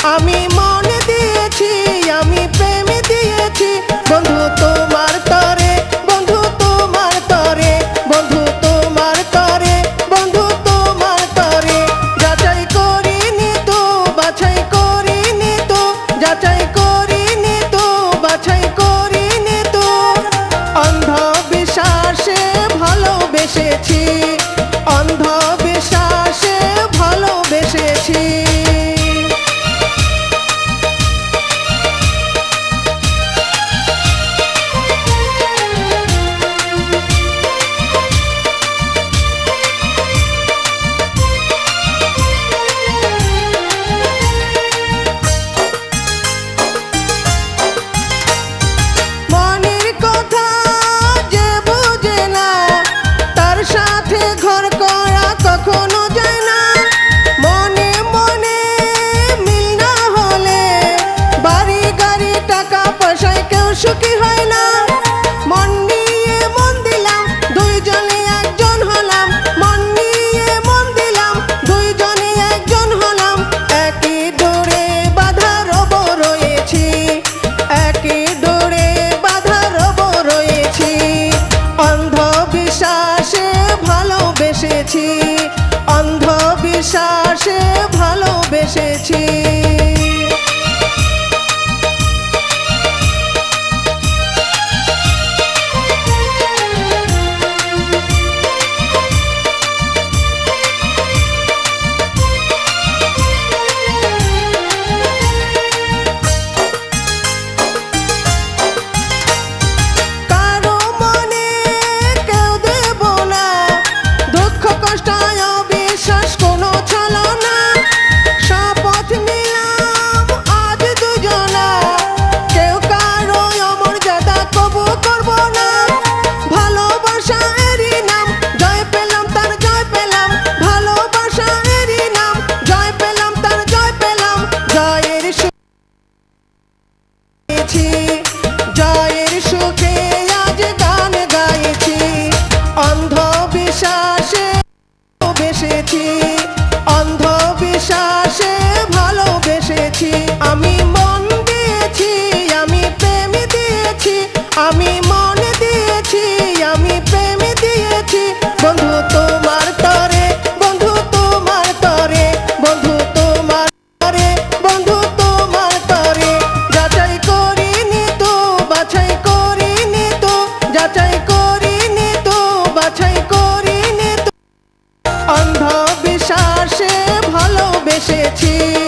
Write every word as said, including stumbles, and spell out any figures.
আমি মন দিয়েছি, আমি প্রেম দিয়েছি বন্ধু তোমার তরে, বন্ধু তোমার তরে, বন্ধু তোমার তরে, বন্ধু তোমার তরে। যাচাই করিনি তো, বাছাই করিনি তো, যাচাই করিনি তো, বাছাই করিনি তো। অন্ধ বিশ্বাসে ভালোবেসেছি, অন্ধ বিশ্বাসে ভালোবেসেছি। মনের কথা যে বুঝে না, তার সাথে ঘর করা কখনো যায় না। মনে মনে মিল না হলে বাড়ি গাড়ি টাকা পয়সায় কেউ সুখী হয় না। মন নিয়ে মন দিলাম, দুইজনে একজন হলাম, মন নিয়ে মন দিলাম, দুইজনে একজন হলাম। একই ডোরে বাঁধা রব রয়েছি, একই ডোরে বাঁধা রব রয়েছি। অন্ধ বিশ্বাসে ভালোবেসেছি, অন্ধ বিশ্বাসে ভালোবেসেছি। কারো মনে কেউ দেব না, দুঃখ কষ্ট অবিশ্বাস কোনো ছলনা। শপথ নিলাম আজ দুজনা, কেউ কারো অমর্যাদা কবু করব না। ভালোবাসা এরই নাম, জয় পেলাম তার জয় পেলাম, ভালোবাসা এরই নাম, জয় পেলাম তার জয় পেলাম। জয়ের সুখেছি, জয়ের সুখে আজ গান গাইছি। অন্ধ বিশ্বাসে ভালোবেসেছি, অন্ধ বিশ্বাসে ভালোবেসেছি। আমি মন দিয়েছি, আমি প্রেম দিয়েছি, আমি মন দিয়েছি, আমি প্রেম দিয়েছি বন্ধু তোমার তরে, বন্ধু তোমার তরে, বন্ধু তোমার তরে, বন্ধু তোমার তরে। যাচাই করিনি তো, বাছাই করিনি তো, যাচাই করিনি তো, বাছাই করিনি তো। অন্ধ বিশ্বাসে ভালোবেসেছি।